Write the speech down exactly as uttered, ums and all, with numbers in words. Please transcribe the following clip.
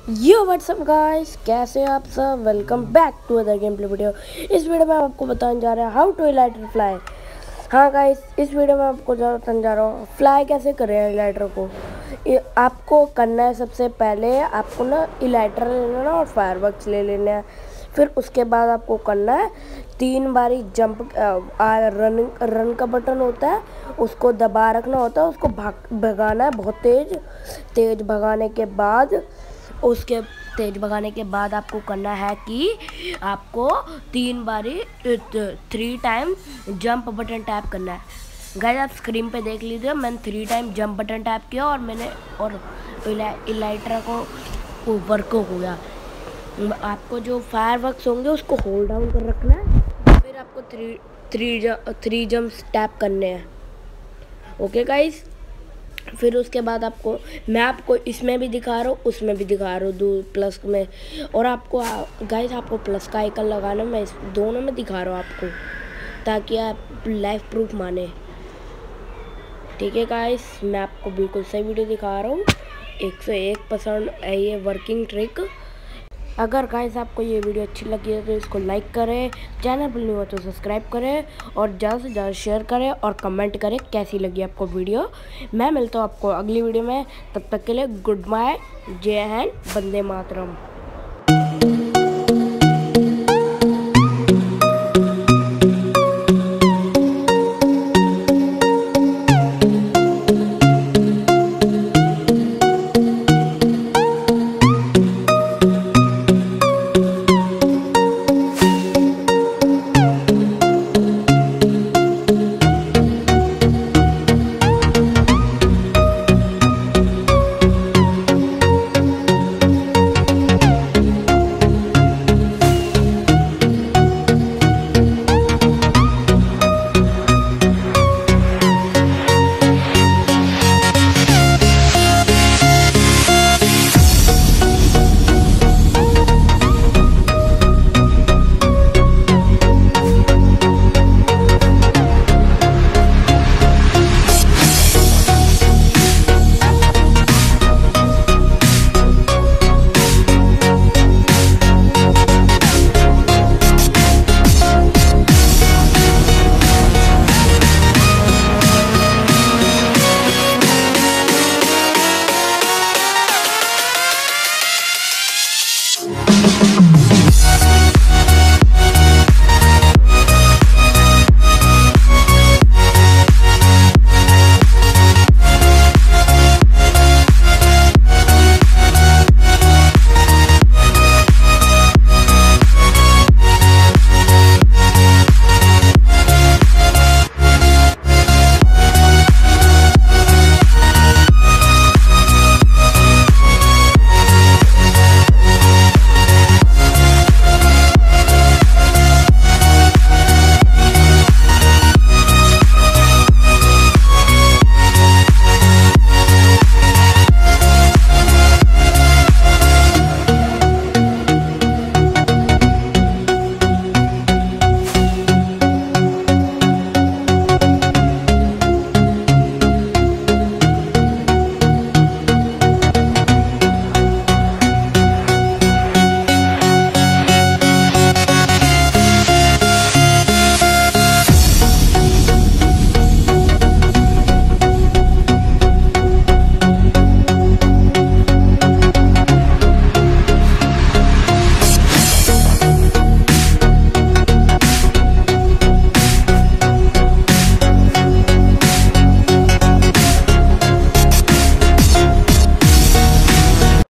यो WhatsApp guys, कैसे हैं आप सब। Welcome back to other game play video. इस वीडियो में आपको बताने जा रहे हैं हाउ टू इलाइटर फ्लाई। हाँ गाइस, इस वीडियो में आपको बताने जा रहा हूँ फ्लाई कैसे करें इलाइटर को। आपको करना है, सबसे पहले आपको ना इलाइटर ले लेना और फायरवर्क्स ले लेना है। फिर उसके बाद आपको करना है तीन बारी जंप रन रन का बटन होता है, उसको दबा रखना होता है, उसको भाग भगाना है बहुत तेज तेज भगाने के बाद उसके तेज भगाने के बाद आपको करना है कि आपको तीन बारी three time jump button tap करना है। गाइस आप स्क्रीन पे देख लीजिए, मैंने three time jump button tap किया और मैंने और इलाइटर को वर्क हो गया। आपको जो फायरवर्क्स होंगे उसको होल्ड डाउन कर रखना है, फिर आपको three three three jumps tap करने हैं। ओके गाइस, फिर उसके बाद आपको मैं आपको इसमें भी दिखा रहा हूँ, उसमें भी दिखा रहा हूँ, दो प्लस में। और आपको गाइस आपको प्लस का आइकन लगाना, मैं इस दोनों में दिखा रहा हूँ आपको, ताकि आप लाइफ प्रूफ माने। ठीक है गाइस, मैं आपको बिल्कुल सही वीडियो दिखा रहा हूँ, एक सौ एक परसेंट है ये वर्किंग ट्रिक। अगर गाइस आपको ये वीडियो अच्छी लगी है तो इसको लाइक करें, चैनल पर न्यू हो तो सब्सक्राइब करें और ज़्यादा से ज़्यादा शेयर करें और कमेंट करें कैसी लगी आपको वीडियो। मैं मिलता हूँ आपको अगली वीडियो में, तब तक के लिए गुड बाय, जय हिंद, वंदे मातरम।